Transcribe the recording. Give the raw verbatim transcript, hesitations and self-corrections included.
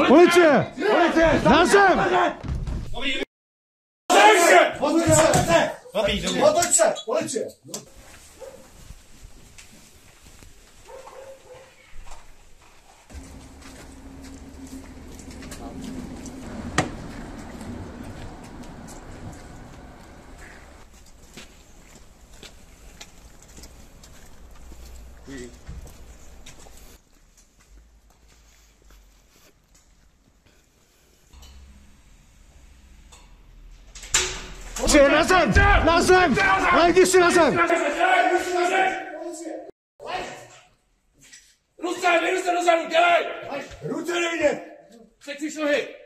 Policie! Policie! Na zem! Otoč se! Otoč se! Policie! Policie, na zem! Na zem! Lejdi si na zem! Ruce, vyjdu se dozadu, dělej! Ruce nejde! Přeci nohy!